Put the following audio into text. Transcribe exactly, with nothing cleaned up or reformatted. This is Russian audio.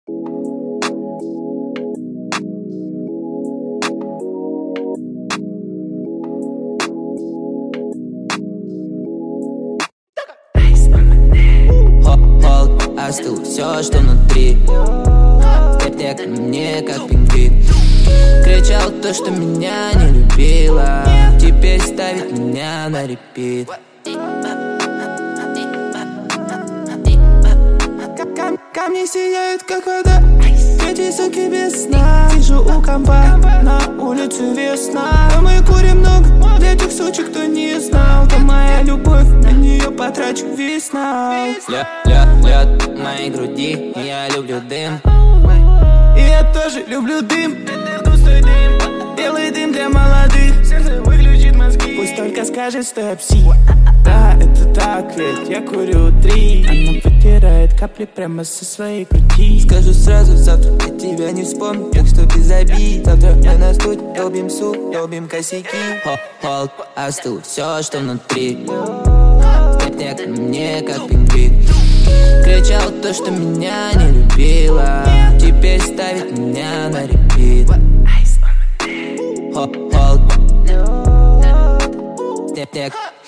Остыло все, что внутри. Теперь ко мне, как пингвин. Кричал то, что меня не любила. Теперь ставит меня на репит. Камни сияют, как вода. Эти суки без сна. Сижу у компа, на улице весна. А мы курим много, для тех сучек, кто не знал. Это моя любовь, на нее потрачу весь нал. Лед, лед, лед в моей груди, я люблю дым. И я тоже люблю дым. Белый дым для молодых. Сердце выключит мозги. Пусть только скажет, что я псих. Да, это так, ведь я курю три. Она вытирает капли прямо со своей груди. Скажу сразу, завтра я тебя не вспомню. Так что без обид. Завтра мы на студии долбим суп, долбим косяки. Холд, остыло все, что внутри. Теперь ко мне, как пингвин. Кричал то, что меня не любила. Теперь ставит меня на репит. Холд, степ-тек.